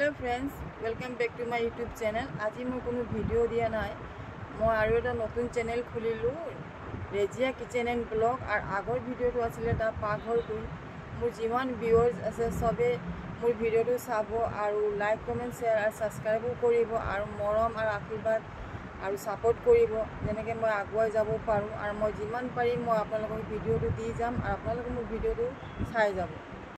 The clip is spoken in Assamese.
Hello friends, welcome back to my YouTube channel. আজি মই কোনো ভিডিও দিয়া নাই। মই আৰু এটা নতুন চ্যানেল খুলিলো ৰেজিয়া কিচেন এন্ড ব্লগ আৰু আগৰ ভিডিওটো আছিল এটা পাকঘৰটো। মোৰ যিমান ভিউয়াৰ্স আছে সবে মোৰ ভিডিওটো চাব আৰু লাইক কমেন্ট শেয়াৰ আৰু সাবস্ক্ৰাইব কৰিব আৰু মৰম আৰু আশীৰ্বাদ আৰু সাপোর্ট কৰিব যেনেকৈ মই আগুৱাই যাব পাৰো আৰু মই যিমান পাৰিম মই আপোনালোকক ভিডিওটো দি যাম আৰু আপোনালোকে মোৰ ভিডিওটো চাই যাব।